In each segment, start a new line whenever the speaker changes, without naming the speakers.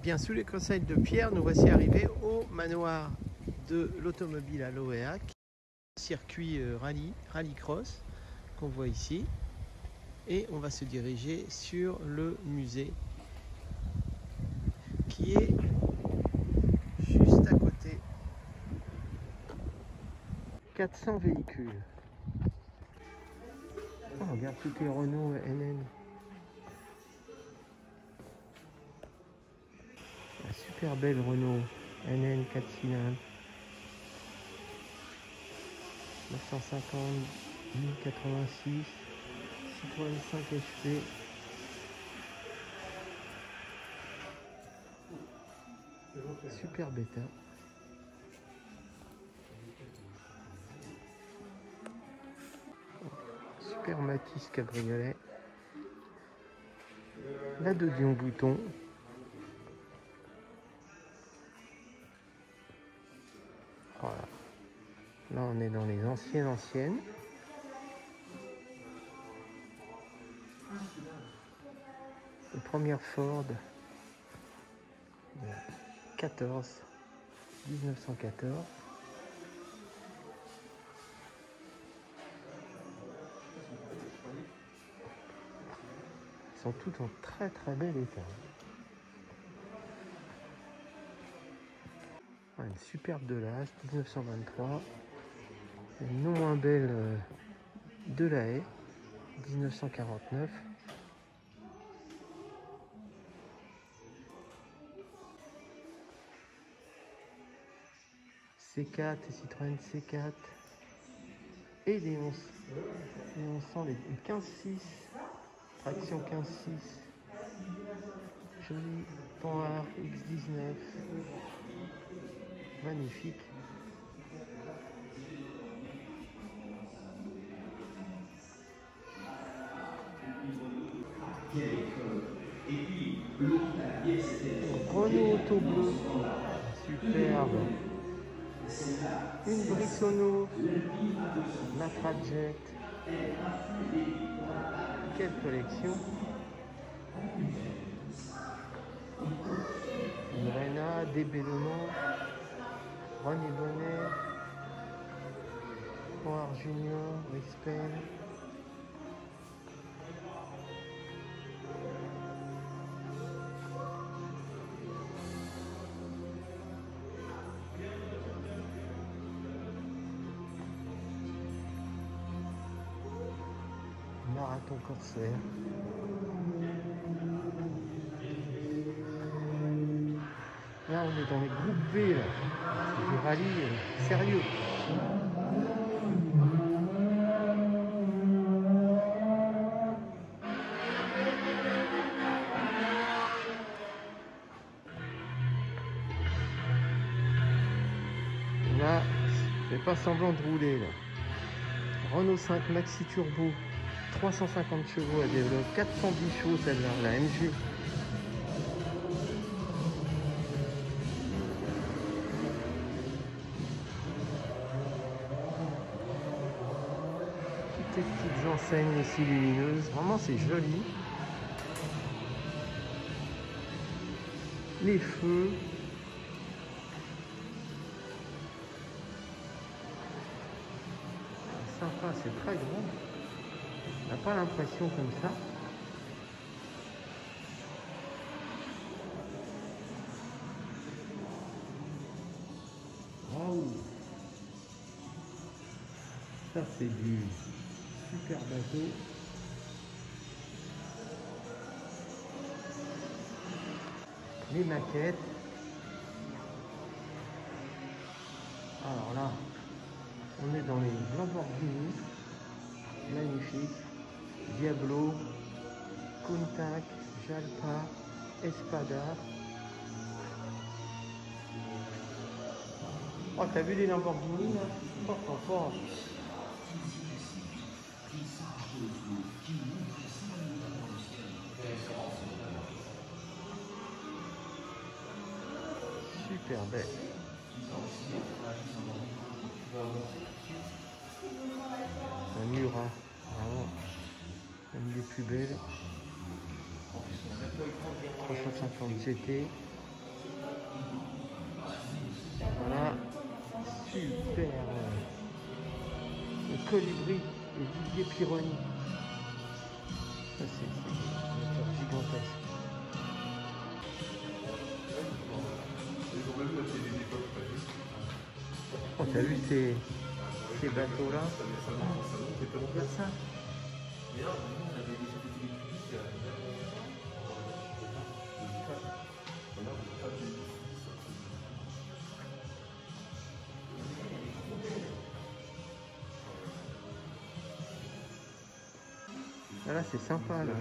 Bien, sous les conseils de Pierre, nous voici arrivés au manoir de l'automobile à Loéac, circuit rallycross qu'on voit ici, et on va se diriger sur le musée qui est juste à côté. 400 véhicules. Oh, regarde toutes les Renault NN. La super belle Renault NN 4 cylindres. 950, 1086, Citroën 5 HP. Super bêta. Super Matisse cabriolet. La de Dion bouton. Voilà. Là on est dans les anciennes. Les premières Ford de 1914. Ils sont toutes en très bel état. Une superbe Delage 1923. Une non moins belle Delahaye 1949. C4 et Citroën C4 et les 1100, les 15.6, traction 15.6, joli Panhard X19, magnifique. Renault Auto Bleu, superbe. Une Brissono, la Trajet. Quelle collection. Une Rena, des Bellona, René Bonnet, Panhard Junior, Rispel. Marathon Corsair. Là on est dans les groupes V là. C'est du rallye sérieux. Là, je fais pas semblant de rouler là. Renault 5 Maxi Turbo, 350 chevaux à développe, 410 chevaux celle-là, la MG. Toutes les petites enseignes aussi lumineuses, vraiment c'est joli. Les feux. Sympa, c'est très grand. On n'a pas l'impression comme ça. Waouh! Ça c'est du super bateau. Les maquettes. Alors là, on est dans les Lamborghini. Magnifique. Diablo, Countach, Jalpa, Espada. Oh, t'as vu les Lamborghini là? Fort. Super belle. Un Murat, vraiment, une des plus belles. 350 GT. Voilà, super. Le colibri et Didier Pironi. Ça, c'est une voiture gigantesque. Oh, t'as vu ces bateaux-là? Regarde ça. Ah, là, c'est sympa, là.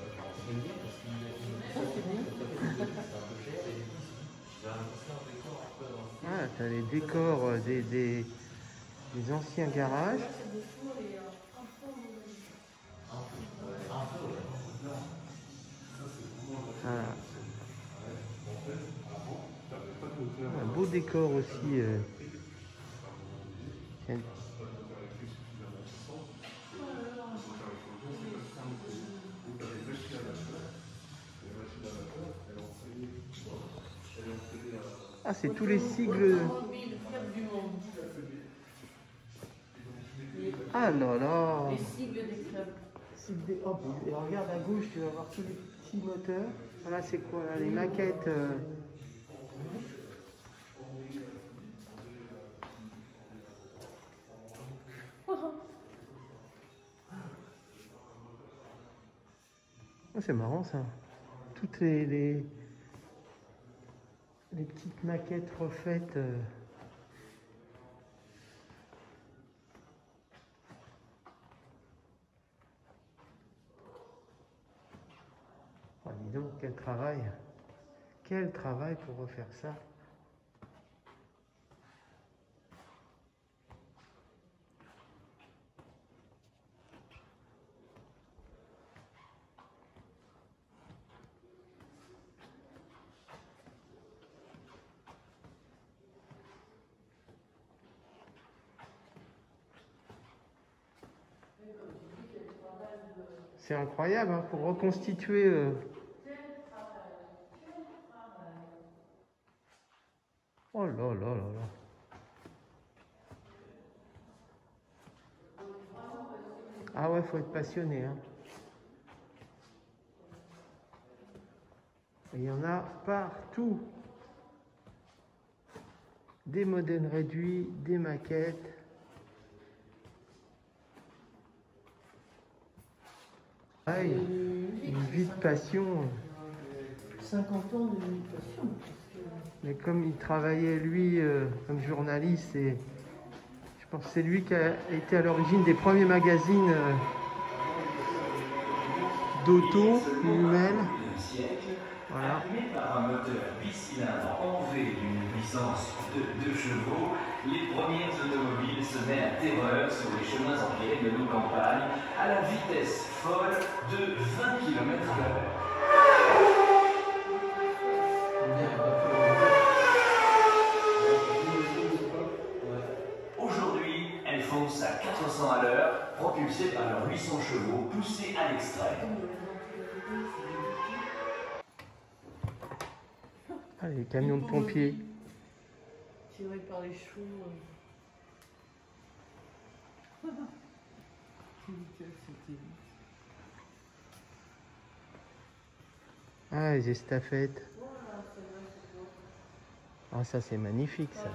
Ah, t'as les décors des anciens garages. Voilà. Un beau décor aussi. Tiens. Ah, c'est tous les sigles. Ah là là.
Les sigles des clubs.
Oh, et regarde à gauche, tu vas voir tous les petits moteurs. Voilà, c'est quoi là? Les maquettes. Oh, c'est marrant ça. Toutes les petites maquettes refaites. Oh, dis donc, quel travail. Quel travail pour refaire ça. C'est incroyable hein, pour reconstituer. Oh là là là là. Ah ouais, faut être passionné. Hein. Il y en a partout. Des modèles réduits, des maquettes. Ah, une vie de passion.
50 ans de vie de passion.
Mais comme il travaillait, lui, comme journaliste, et je pense que c'est lui qui a été à l'origine des premiers magazines d'auto humaine. Voilà.
Animé par un moteur 8 cylindres en V d'une puissance de 2 chevaux, les premières automobiles semaient la terreur sur les chemins empierrés de nos campagnes à la vitesse folle de 20 km/h. Aujourd'hui, elles foncent à 400 à l'heure, propulsées par leurs 800 chevaux poussés à l'extrême.
Ah, les camions de pompiers.
Tirés par les chevaux.
Ah, les estafettes. Ah, ça c'est magnifique ça.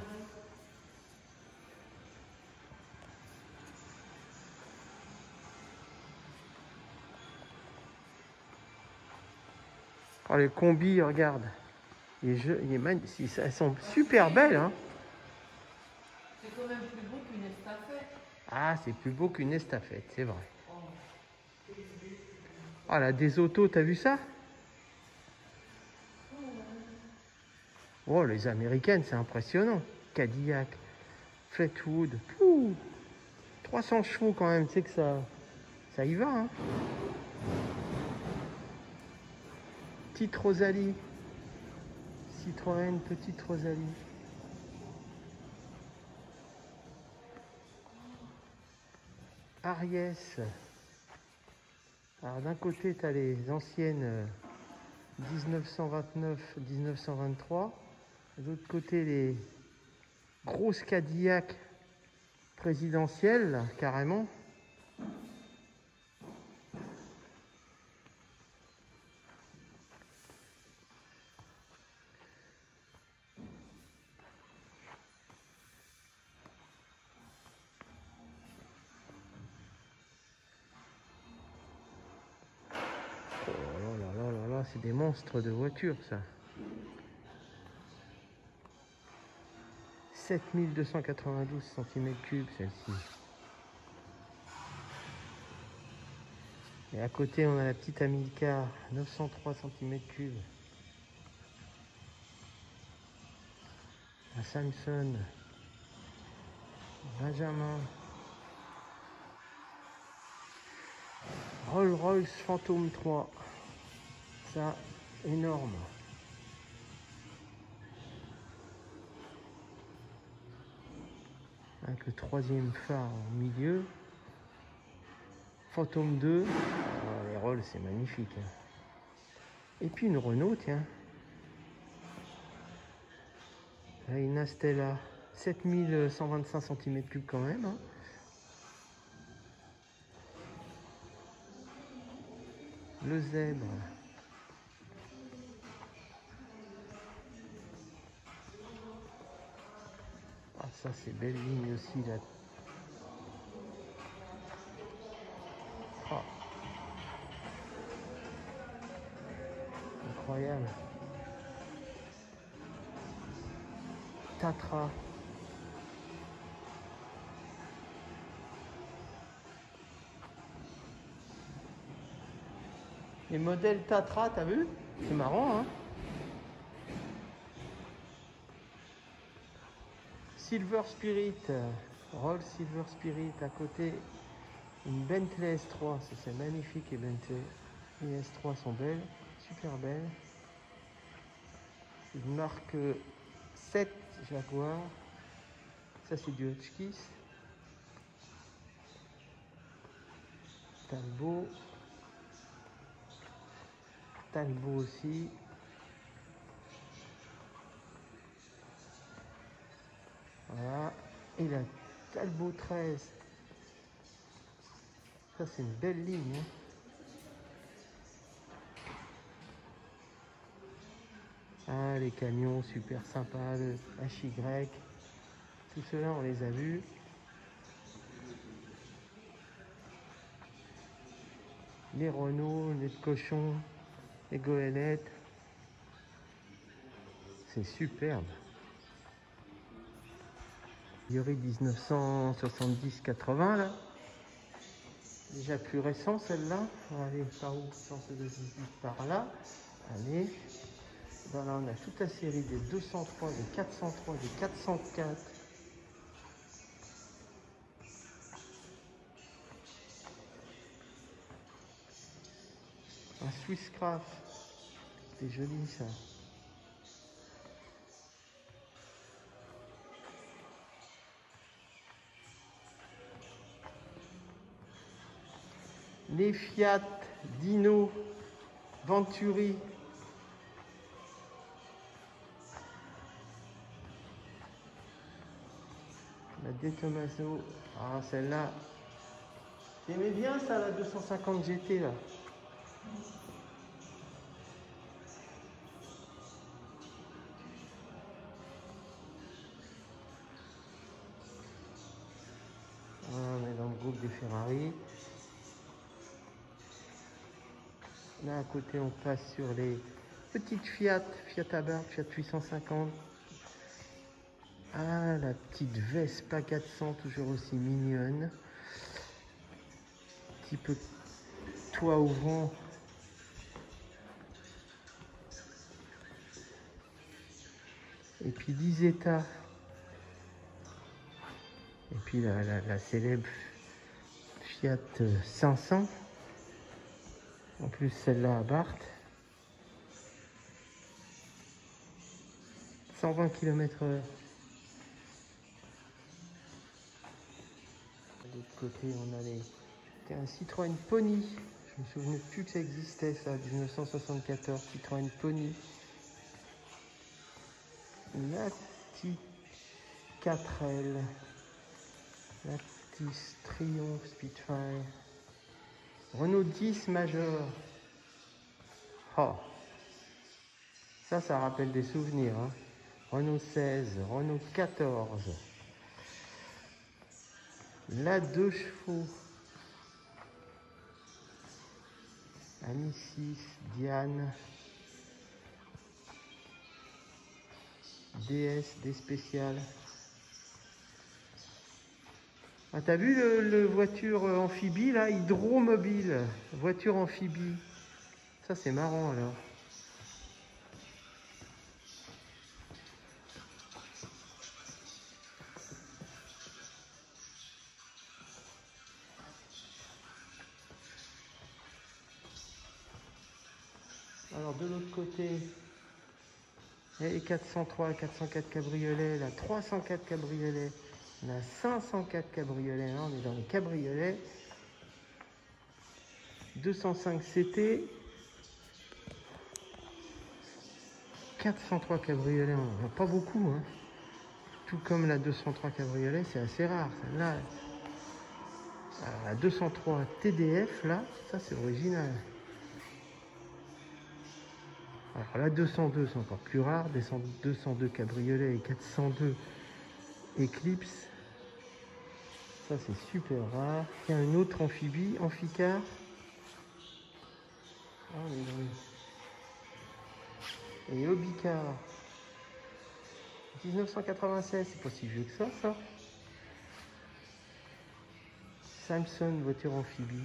Oh, les combis, regarde. Elles sont super belles. Hein.
C'est quand même plus beau qu'une estafette.
Ah, c'est plus beau qu'une estafette, c'est vrai. Ah, là, des autos, t'as vu ça? Oh, les américaines, c'est impressionnant. Cadillac, Fleetwood. Pouh, 300 chevaux quand même, tu sais que ça y va. Hein. Petite Rosalie. Citroën, petite Rosalie. Ariès. Alors d'un côté, tu as les anciennes 1929-1923. De l'autre côté, les grosses Cadillac présidentielles, là, carrément. Oh là là là là, c'est des monstres de voitures, ça. 7292 cm3, celle-ci. Et à côté, on a la petite Amilcar, 903 cm3. La Samsung, Benjamin, Rolls-Royce Phantom 3. Ça, énorme. Avec le troisième phare au milieu. Phantom 2. Oh, les Rolls, c'est magnifique. Hein. Et puis une Renault, tiens. Là, une Astella. 7125 cm3 quand même. Hein. Le Zèbre. Ah, ça, c'est belle ligne aussi, là. Oh. Incroyable. Tatra. Les modèles Tatra, t'as vu? C'est marrant, hein? Silver Spirit, Rolls Silver Spirit, à côté une Bentley S3, ça c'est magnifique les Bentley. Les S3 sont belles, super belles. Une marque 7 Jaguar, ça c'est du Hotchkiss. Talbot, Talbot aussi. Voilà, et la Talbot 13. Ça c'est une belle ligne. Hein. Ah, les camions super sympas, le HY. Tout cela on les a vus. Les Renault, les cochons, les goélettes. C'est superbe. Il y aurait 1970-80 là. Déjà plus récent celle-là. On va aller par où? 118 par là. Allez. Voilà, on a toute la série des 203, des 403, des 404. Un Swisscraft. C'est joli ça. Les Fiat Dino Venturi. La De Tomaso. Ah, celle-là. T'aimais bien ça, la 250 GT là? Voilà, on est dans le groupe des Ferrari. Là à côté on passe sur les petites Fiat, Fiat Abarth, Fiat 850. Ah, la petite Vespa 400, toujours aussi mignonne. Petit peu toit ouvrant. Et puis 10 états. Et puis la célèbre Fiat 500. En plus celle-là à Barthes. 120 km/h. De l'autre côté, on a un Citroën Pony. Je me souvenais plus que ça existait, ça, 1974, Citroën Pony. Latis 4L. Latis Triumph Spitfire. Renault 10 Major. Oh, ça rappelle des souvenirs. Hein. Renault 16, Renault 14. La 2 chevaux. Ami 6, Diane. DS, des spéciales. Ah, t'as vu le voiture amphibie là, hydromobile, voiture amphibie. Ça c'est marrant alors. Alors de l'autre côté, les 403, 404 cabriolet, la 304 cabriolet, la 504 cabriolet, là on est dans les cabriolets. 205 CT, 403 cabriolet, on n'en a pas beaucoup, hein. Tout comme la 203 cabriolet, c'est assez rare. Là, la 203 TDF, là, ça c'est original. Alors la 202, c'est encore plus rare. 202 cabriolet et 402 Eclipse. Ça c'est super rare. Il y a une autre amphibie, amphicar. Ah, et Obicar. 1996, c'est pas si vieux que ça. Samson, voiture amphibie.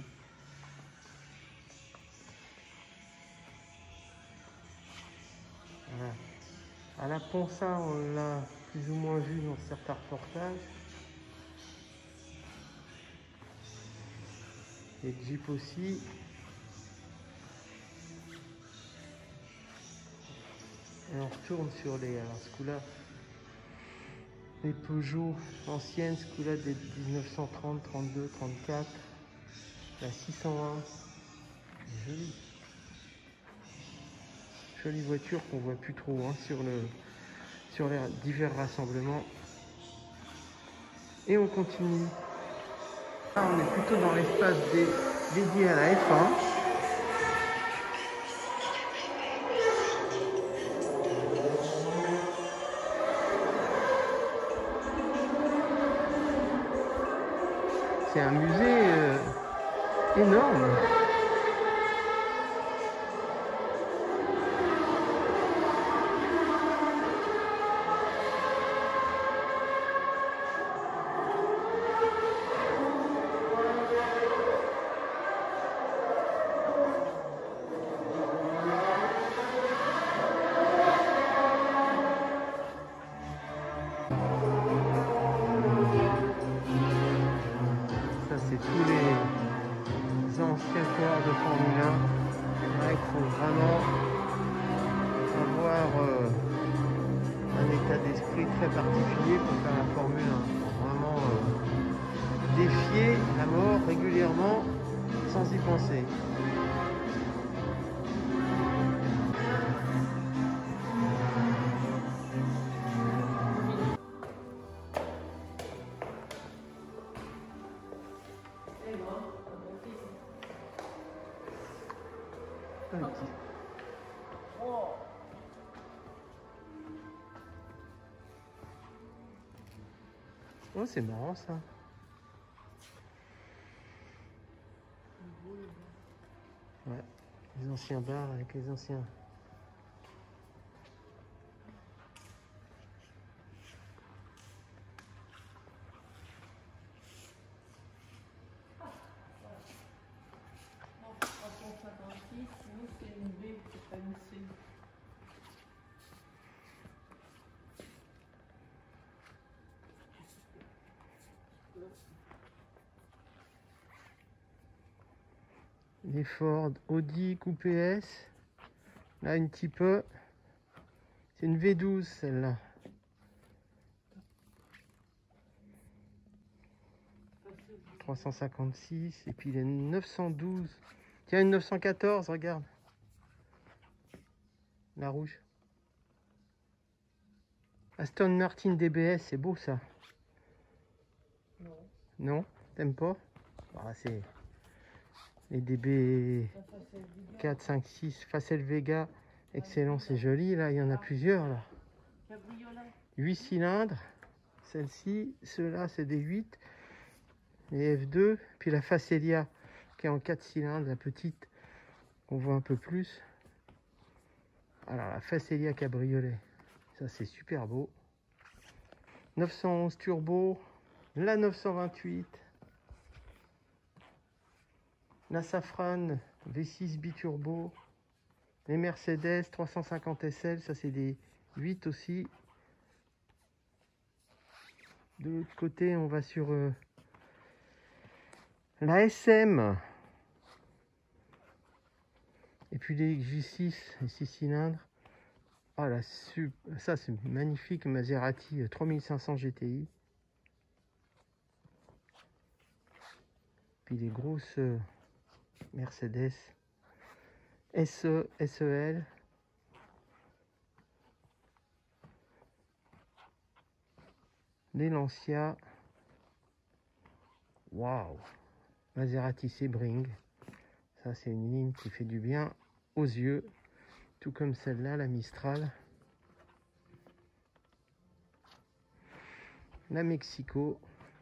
Voilà. À la Ponça, on l'a plus ou moins vu dans certains reportages. Et Jeep aussi. Et on retourne sur les, alors ce coup-là, les Peugeot anciennes, ce coup-là des 1930, 32, 34, la 601, jolie. Jolie voiture qu'on voit plus trop hein, sur les divers rassemblements. Et on continue. Là, on est plutôt dans l'espace dédié à la F1. C'est un musée énorme. C'est tous les anciens coureurs de Formule 1. Là, il faut vraiment avoir un état d'esprit très particulier pour faire la Formule 1. Il faut vraiment défier la mort régulièrement sans y penser. Oh, c'est marrant ça. Ouais, les anciens bars avec les anciens.
En 156, nous c'est une B, c'est pas une C.
Les Ford Audi Coupé S. Là, un petit peu. C'est une V12 celle-là. « 356 et puis les 912. Tiens, une 914, regarde. La rouge. Aston Martin DBS, c'est beau ça.
Non.
Non? T'aimes pas? Ah, c'est les DB 4, 5, 6, Facel Vega. Excellent, c'est joli. Là, il y en a plusieurs. Là.
Cabriolet.
8 cylindres. Celle-ci, ceux-là, c'est des 8. Les F2. Puis la Facelia qui est en 4 cylindres, la petite, qu'on voit un peu plus. Alors, la Facelia Cabriolet. Ça, c'est super beau. 911 turbo. La 928. La Safran V6 biturbo. Les Mercedes 350 SL, ça c'est des 8 aussi. De l'autre côté, on va sur la SM. Et puis les J6, les 6 cylindres. Ah, ça c'est magnifique, Maserati 3500 GTI. Puis les grosses Mercedes SE, SEL. Les Lancia. Waouh! Maserati Sebring. Ça, c'est une ligne qui fait du bien aux yeux. Tout comme celle-là, la Mistral. La Mexico.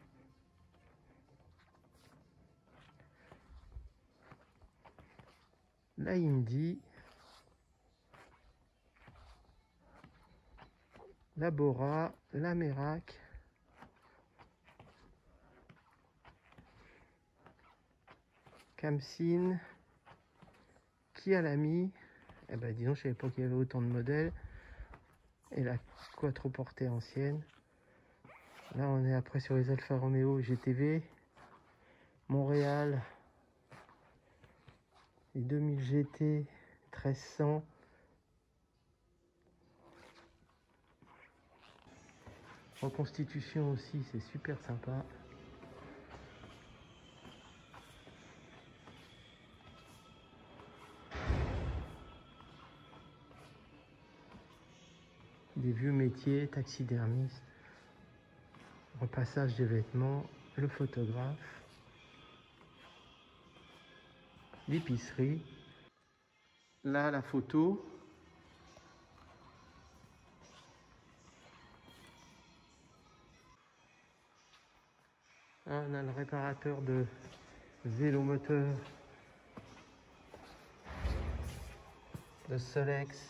La Indy. La Bora. La Merak. Camsin. Kia Lamy. Eh ben dis donc, je savais pas qu'il y avait autant de modèles. Et la quattroportée ancienne. Là, on est après sur les Alfa Romeo GTV. Montréal. Les 2000 GT 1300. Reconstitution aussi, c'est super sympa. Des vieux métiers, taxidermiste, repassage des vêtements, le photographe, l'épicerie. Là, la photo. On a le réparateur de vélomoteur de Solex.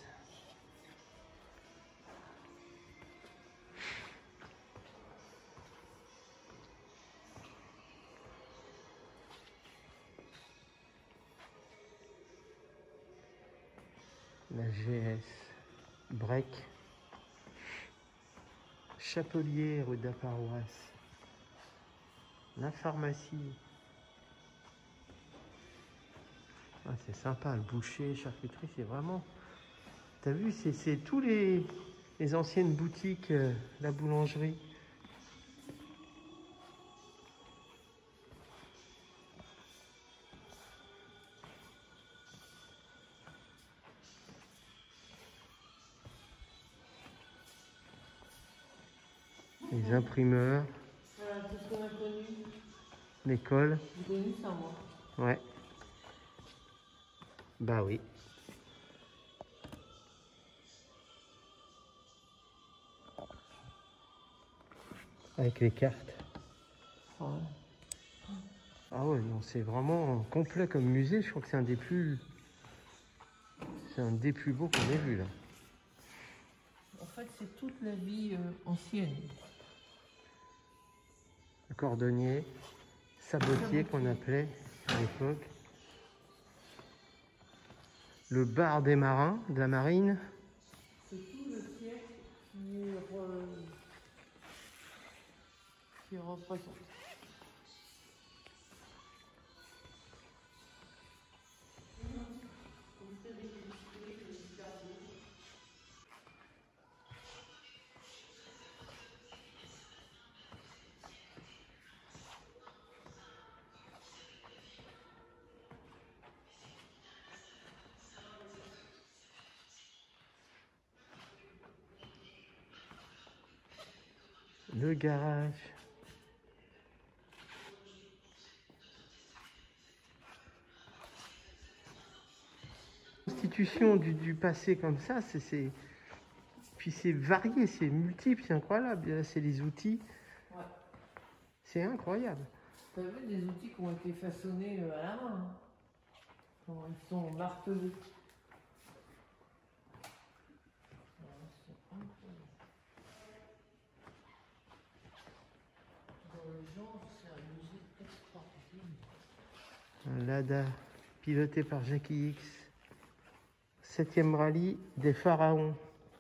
La GS Break. Chapelier, rue de la Paroisse. La pharmacie. Ah, c'est sympa, le boucher, charcuterie, c'est vraiment... T'as vu, c'est tous les anciennes boutiques, la boulangerie. Les imprimeurs.
Voilà, tout ce qu'on a connu.
L'école.
J'ai connu ça, moi.
Ouais. Bah oui. Avec les cartes.
Ouais.
Ah ouais, non, c'est vraiment complet comme musée. Je crois que c'est un des plus... C'est un des plus beaux qu'on ait vu, là.
En fait, c'est toute la vie ancienne.
Le cordonnier, sabotier qu'on appelait à l'époque. Le bar des marins, de la marine.
C'est tout le siècle qui représente.
Le garage. Constitution du passé comme ça, puis c'est varié, c'est multiple, c'est incroyable. Là, c'est les outils.
Ouais.
C'est incroyable.
Tu as vu des outils qui ont été façonnés à la main, hein. Comment ils sont martelés. Dans le genre, c'est un musée extraordinaire.
Un Lada piloté par Jackie X. 7e rallye des pharaons.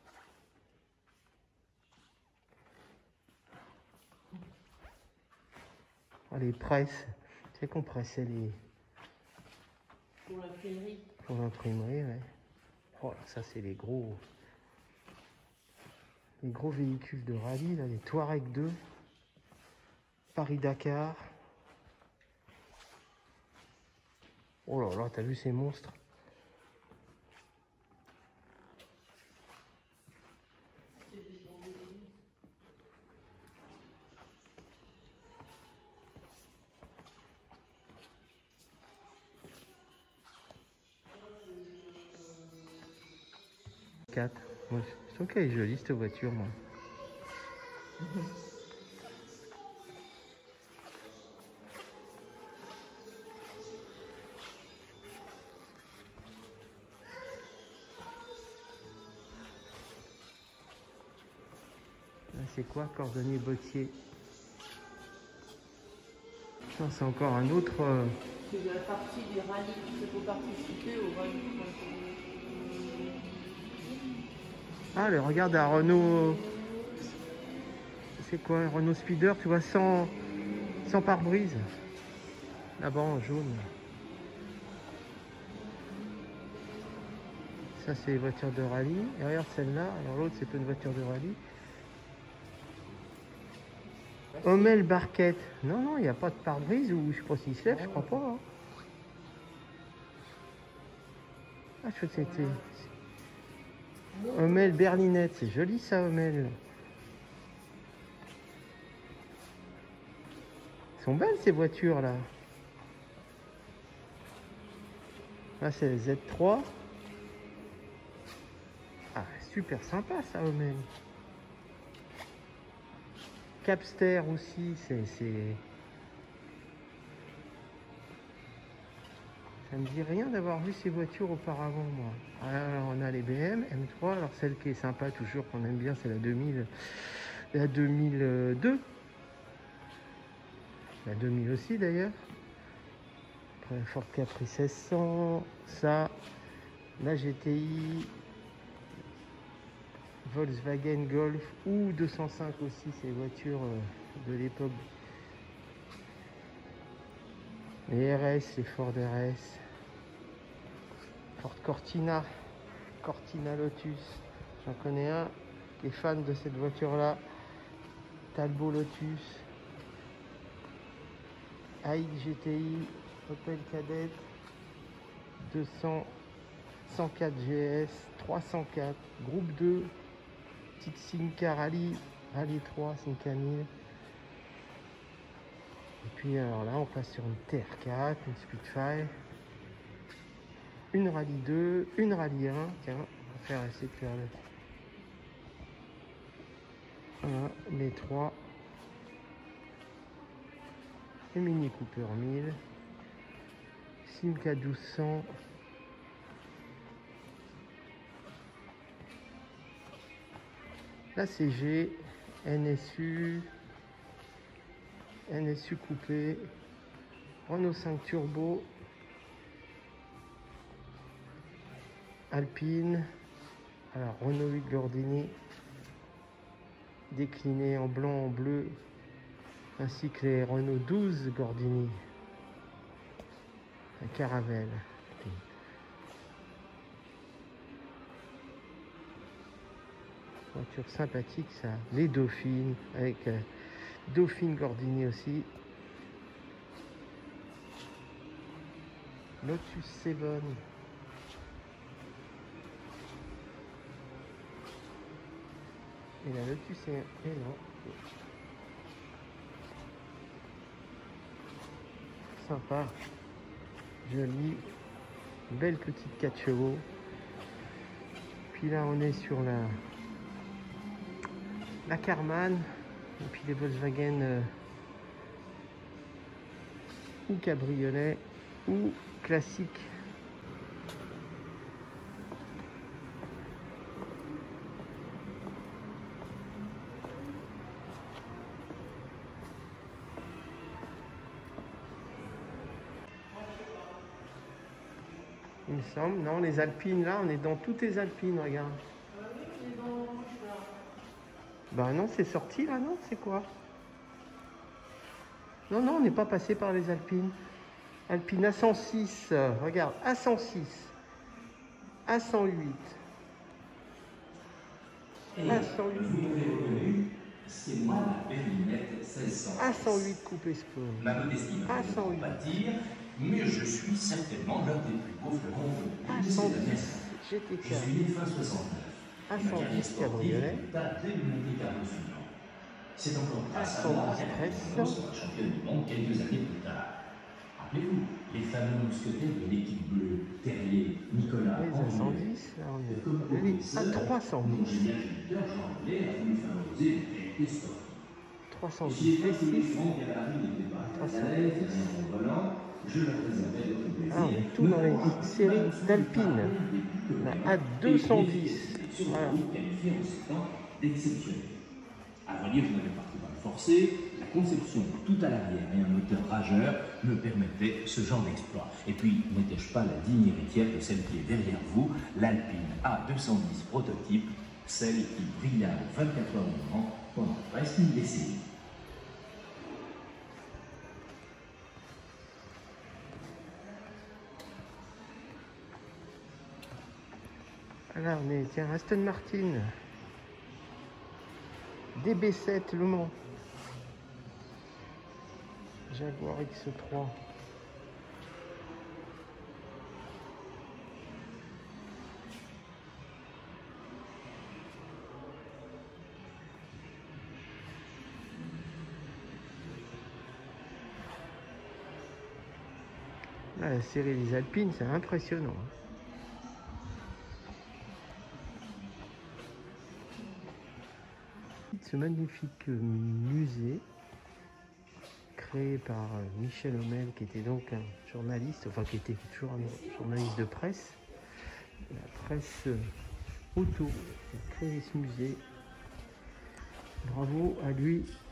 Oh, les presses. Tu sais qu'on pressait les...
Pour l'imprimerie.
Pour l'imprimerie, ouais. Oh, ça c'est les gros véhicules de rallye, là, les Touareg 2. Paris-Dakar. Oh là là, t'as vu ces monstres? Moi, je trouve qu'elle est jolie cette voiture, moi. Là, c'est quoi, cordonnier bottier? Non, c'est encore un autre.
C'est la partie des rallyes. C'est pour participer au rallye.
Ah, le regarde à Renault. C'est quoi, un Renault Speeder, tu vois, sans pare-brise. Là-bas en jaune. Ça, c'est les voitures de rallye. Et regarde celle-là. Alors l'autre, c'est pas une voiture de rallye. Hommel Barquette. Non, non, il n'y a pas de pare-brise ou je sais pas s'il se lève, je crois pas. Hein. Ah, je crois que c'était. Hommel berlinette, c'est joli ça, Hommel. Elles sont belles ces voitures là. Là, c'est les Z3. Ah, super sympa ça, Hommel. Capster aussi, c'est... Ça me dit rien d'avoir vu ces voitures auparavant, moi. Alors, on a les BM, M3. Alors, celle qui est sympa toujours, qu'on aime bien, c'est la 2000... La 2002. La 2000 aussi, d'ailleurs. Après, Ford Capri 1600. Ça. La GTI. Volkswagen Golf ou 205 aussi, ces voitures de l'époque. Les RS, les Ford RS. Ford Cortina. Cortina Lotus. J'en connais un qui est fan de cette voiture-là. Talbot Lotus. AX GTI. Opel Kadett. 200. 104 GS. 304. Groupe 2. Petite Simca Rallye. Rallye 3, Simca 1000. Et puis alors là, on passe sur une TR4, une Spitfire. Une Rallye 2, une Rallye 1. Tiens, on va faire essayer de faire le... Voilà, les 3. Et Mini Cooper 1000. Simca 1200. La CG, NSU coupé, Renault 5 Turbo, Alpine, alors Renault 8 Gordini, décliné en blanc, en bleu, ainsi que les Renault 12 Gordini, un Caravelle. Voiture sympathique ça, les Dauphines avec Dauphine Gordini aussi, Lotus 7 et la Lotus est non. sympa. Joli. Belle petite 4 chevaux. Puis là, on est sur la Karmann. Et puis les Volkswagen ou cabriolet ou classique. Il me semble, non, les Alpines, là, on est dans toutes les Alpines, regarde. Bah non, c'est sorti, là, non, c'est quoi? Non, non, on n'est pas passé par les Alpines. Alpine A106, regarde, A106, A108. A108.
C'est moi la berlinette 1600.
A108 coupé sport.
Ma modestie ne peut pas dire, mais je suis certainement l'un des plus beaux fleurons de
A110 GTK.
Je suis né fin 69.
A110 cabriolet.
C'est encore grâce à moi qu'elle sera championne du monde quelques années plus tard. Rappelez-vous, les fameux mousquetaires de l'équipe bleue, Terrier, Nicolas,
les A110, là on est les A310. 310 T6. Ah, on est tout dans les séries d'Alpine. La A210. Voilà.
À vrai dire, je n'avais pas trop à me forcer. La conception tout à l'arrière et un moteur rageur me permettaient ce genre d'exploit. Et puis, n'étais-je pas la digne héritière de celle qui est derrière vous, l'Alpine A210 prototype, celle qui brilla 24 heures au Mans pendant presque une décennie.
Là, on est, tiens, Aston Martin. DB7 Le Mans. Jaguar X3. Là, la série des Alpines, c'est impressionnant. Ce magnifique musée créé par Michel Hommel, qui était donc un journaliste, enfin qui était toujours un journaliste de presse, la presse auto, a créé ce musée. Bravo à lui.